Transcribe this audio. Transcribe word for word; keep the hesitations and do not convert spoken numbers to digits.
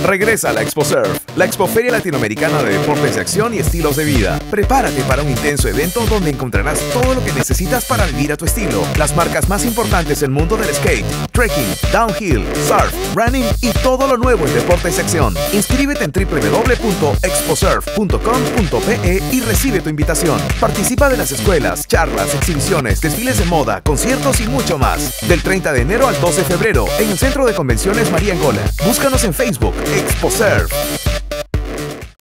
Regresa a la ExpoSurf, la expoferia latinoamericana de deportes de acción y estilos de vida. Prepárate para un intenso evento donde encontrarás todo lo que necesitas para vivir a tu estilo. Las marcas más importantes del mundo del skate, trekking, downhill, surf, running y todo lo nuevo en deportes de acción. Inscríbete en w w w punto exposurf punto com punto pe y recibe tu invitación. Participa de las escuelas, charlas, exhibiciones, desfiles de moda, conciertos y mucho más. Del treinta de enero al dos de febrero en el Centro de Convenciones María Angola. Búscanos en Facebook, ExpoSurf.